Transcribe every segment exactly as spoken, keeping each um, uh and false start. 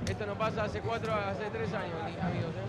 Esto nos pasa hace cuatro, hace tres años, amigos, ¿eh?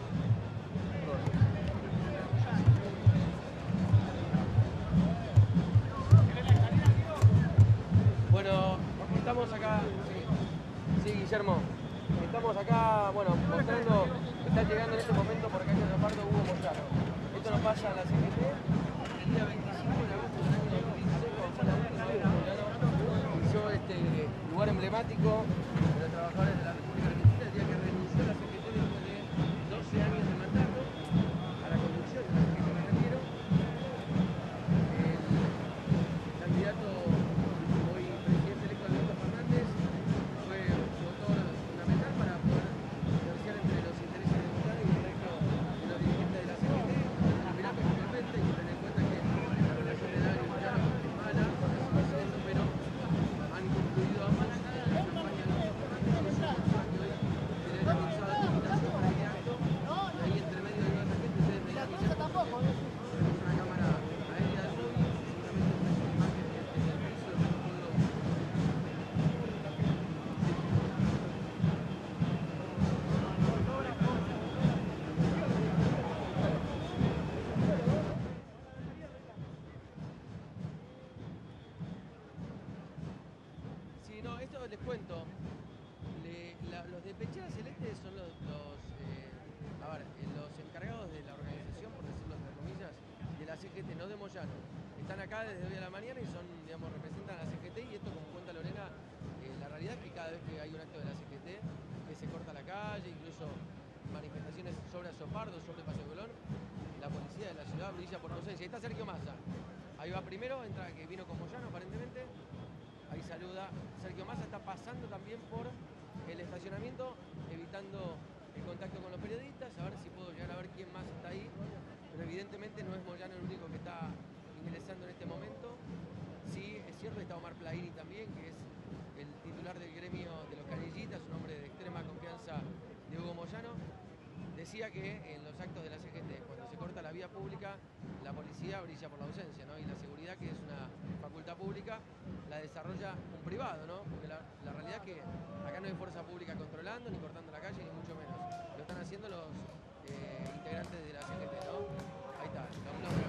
Bueno, estamos acá. Sí, sí, Guillermo. Estamos acá, bueno, mostrando, está llegando en este momento por calle Leopardo Hugo Moyano. Esto nos pasa en la C G T el día veinticinco de agosto del año dos mil dieciséis, cuando fue la última vez que Moyano pisó este lugar emblemático de los trabajadores de la República Argentina, el día que renunció a la C G T después de doce años de mandato, a la conducción de la C G T me refiero. El candidato hoy presidente electo Alberto Fernández fue un motor fundamental para poder negociar entre los intereses de Moyano y el resto de los dirigentes de la C G T. Terminó actualmente y tener en cuenta que la relación de Dario y Moyano es mala, sigue siendo, pero han concluido ambos la campaña de Alberto Fernández y es una que hoy se le ha impulsado la invitación para ir acto, y ahí entre medio de otra gente ustedes me dirán que ya tenemos una cámara aérea de móvil, seguramente una imagen desde el piso que no puedo. Sí, no, esto les cuento. Le- la- los de Pechera Celeste son los, los, eh, a ver, eh, los encargados de la organización, por decirlo entre comillas, de la C G T, no de Moyano. Están acá desde hoy a la mañana y son, digamos, representan a la C G T, y esto, como cuenta Lorena, eh, la realidad es que cada vez que hay un acto de la C G T, que se corta la calle, incluso manifestaciones sobre Azopardo, sobre Paseo Colón, la policía de la ciudad brilla por ausencia. Ahí está Sergio Massa. Ahí va primero, entra, que vino con Moyano aparentemente. Ahí saluda. Sergio Massa está pasando también por el estacionamiento, evitando el contacto con los periodistas, a ver si puedo llegar a ver quién más está ahí. Pero evidentemente no es Moyano el único que está ingresando en este momento. Sí, es cierto que está Omar Plaini también, que es el titular del gremio de los canillitas, un hombre de extrema confianza de Hugo Moyano. Decía que en los actos de la C G T, cuando se corta la vía pública, la policía brilla por la ausencia, ¿no? Y la seguridad, que es una facultad pública, la desarrolla un privado, ¿no? Porque la, la realidad es que acá no hay fuerza pública controlando, ni cortando la calle, ni mucho menos. Lo están haciendo los eh, integrantes de la C G T, ¿no? Ahí está, los, los